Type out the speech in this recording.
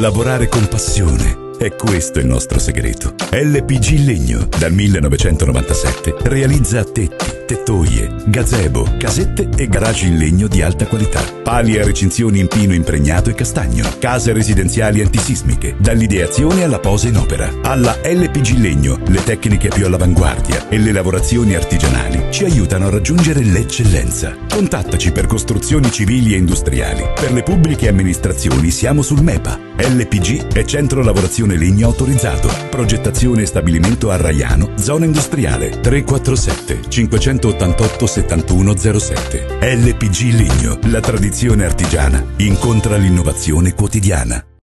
Lavorare con passione. È questo il nostro segreto. LPG Legno, dal 1997, realizza tetti, tettoie, gazebo, casette e garage in legno di alta qualità. Pali a recinzioni in pino impregnato e castagno. Case residenziali antisismiche, dall'ideazione alla posa in opera. Alla LPG Legno, le tecniche più all'avanguardia e le lavorazioni artigianali ci aiutano a raggiungere l'eccellenza. Contattaci per costruzioni civili e industriali. Per le pubbliche amministrazioni siamo sul MEPA. LPG è centro lavorazione legno autorizzato. Progettazione e stabilimento a Raiano, zona industriale. 347 588 7107. LPG Legno, la tradizione artigiana incontra l'innovazione quotidiana.